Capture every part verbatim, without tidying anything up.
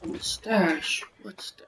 Stash. What's that?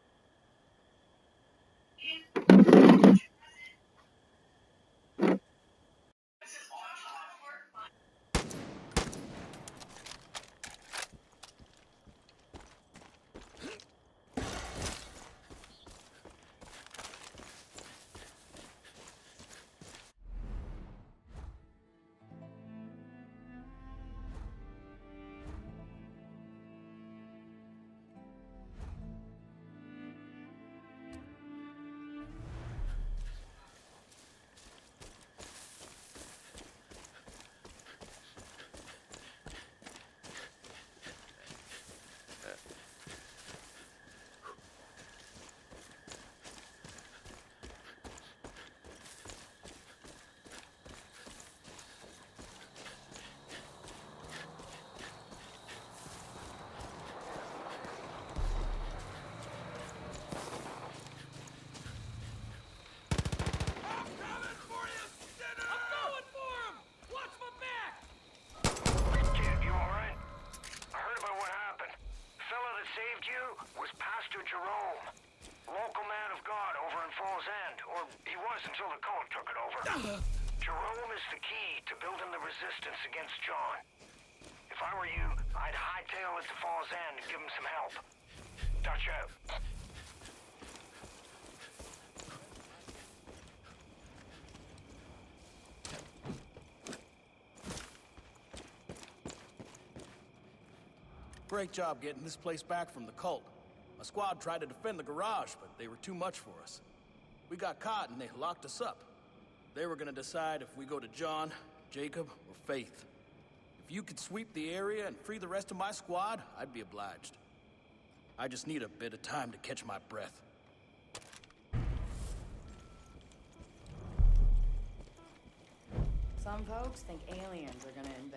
Jerome, local man of God over in Falls End, or he was until the cult took it over. Jerome is the key to building the resistance against John. If I were you, I'd hightail it to Falls End and give him some help. Dutch out. Great job getting this place back from the cult. My squad tried to defend the garage, but they were too much for us. We got caught and they locked us up. They were gonna decide if we go to John, Jacob, or Faith. If you could sweep the area and free the rest of my squad, I'd be obliged. I just need a bit of time to catch my breath. Some folks think aliens are gonna